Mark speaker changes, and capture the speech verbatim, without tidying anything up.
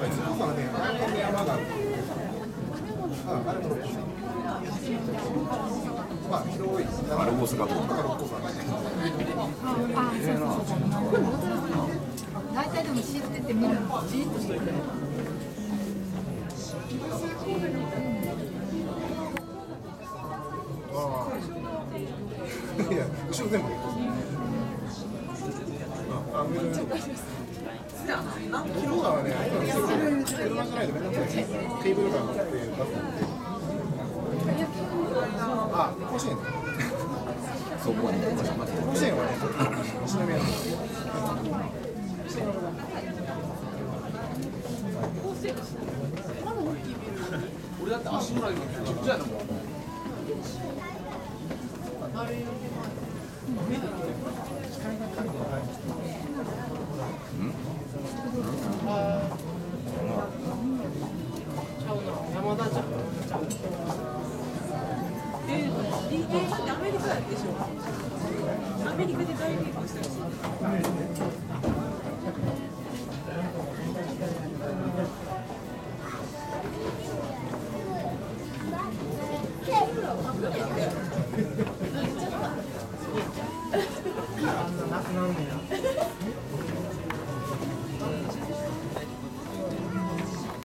Speaker 1: あれ大阪とか。
Speaker 2: 大体でも知っててみるのじっとしてくれる。
Speaker 3: いや、後ろ全部。あ、上の。色がね、車じゃないとめんどくさい。ケーブルがあって出すので。あ、甲子園。
Speaker 1: そこはね、
Speaker 3: 甲子園はね、西宮なんです。
Speaker 4: 俺だって足の裏にめちゃくちゃやなもん。
Speaker 5: 山田じゃん。え、リーゲーってアメリカでしょ。アメリカで大リーグしてるし。
Speaker 6: あんななくなんねや。